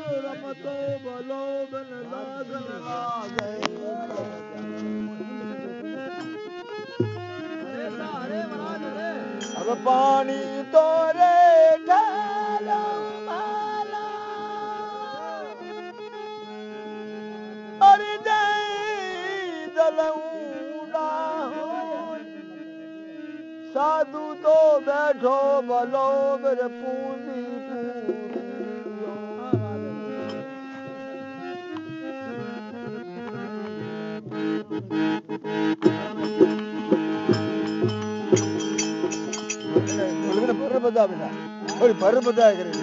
रमतो भलो बिन लागन लागे। अब पानी तोरे ढालो माला अरे जय जलऊंडा साधु तो बैठो भलो मेरे पूंजी पर बता बेटा थोड़ी पर बताया करेंगे।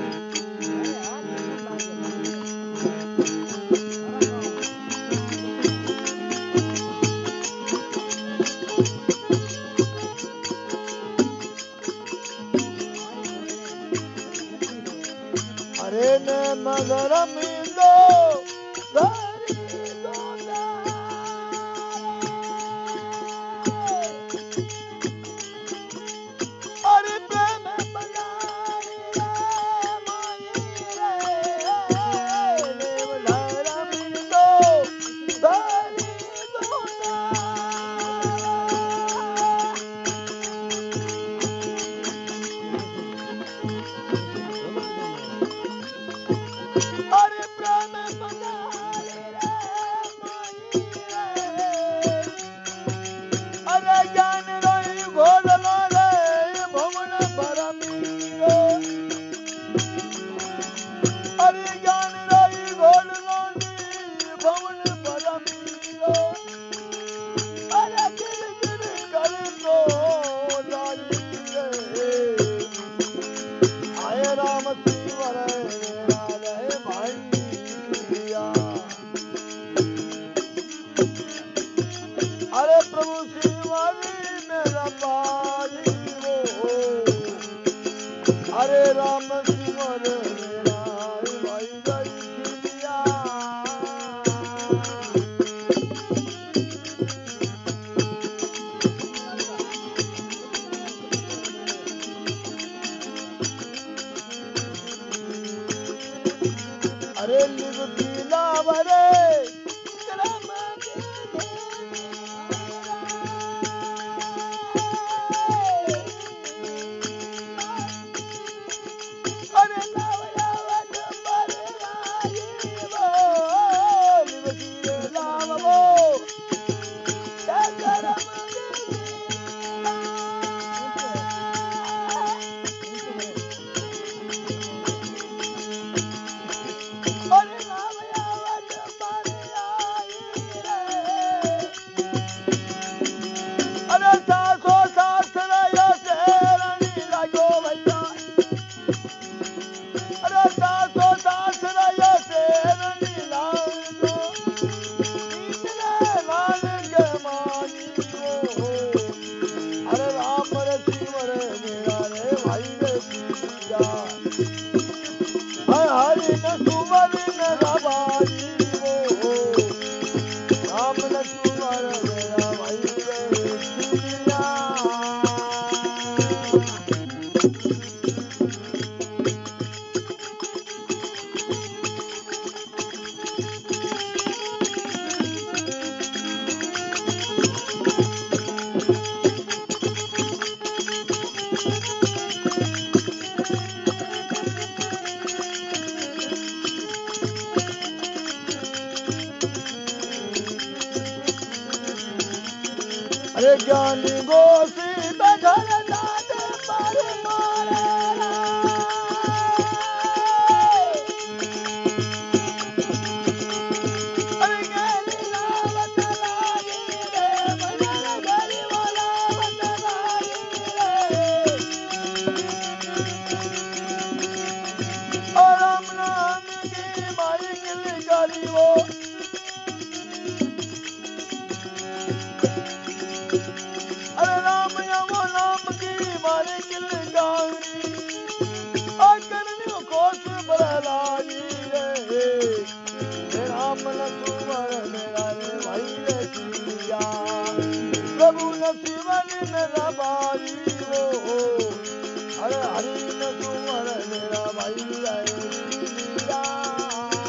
अरे ने मगर मिलो हरे राम सिमर मेरा भाई गई खिलिया। अरे लिव पीला वरे अरे ज्ञानी गोसी बघर दाद पर मारेला। अरे गरी लावत लागी रे बघर गरी लावत लागी रे। और राम नाम की माई गिल गाली वो प्रभु न शिवन मेरा भाई वो हरे हरि न तुमर मेरा भाई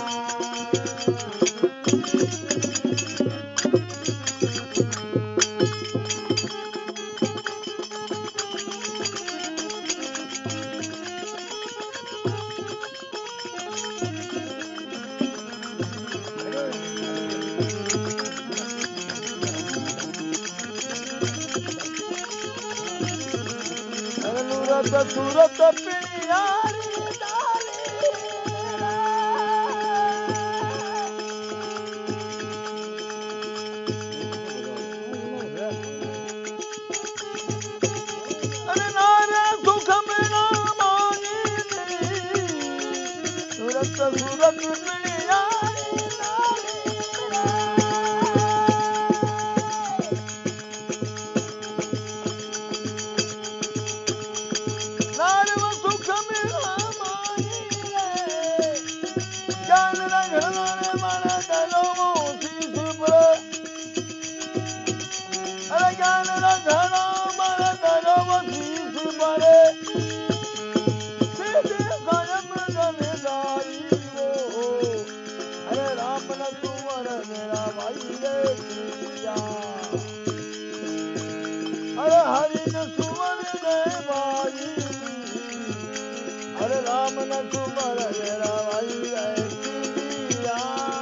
सूरत पियारी अरे नारे सुख में ना मानी सूरत सूरत पियारी अरे हरि न सुमन में भाई अरे राम न सुमर मेरा भाई सिया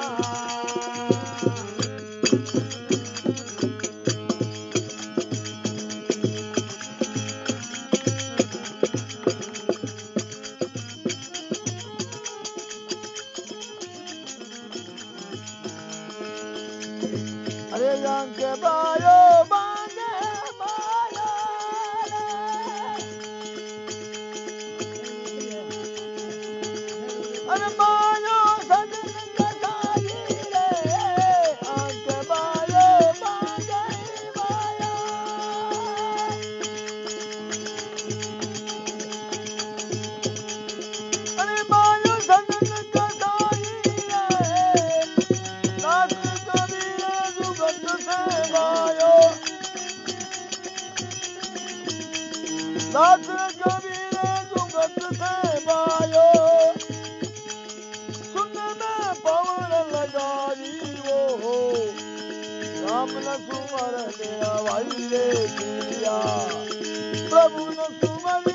अरे रंग के बायो अरे बायो सजन लगाई रे आंख बायो बांगे बाया अरे बायो सजन लगाई रे नाथ कबीर जुगत से बायो नाथ कबीर जुगत से बायो राम न सुमर मेरा भाई रे सिया प्रभु न सुमर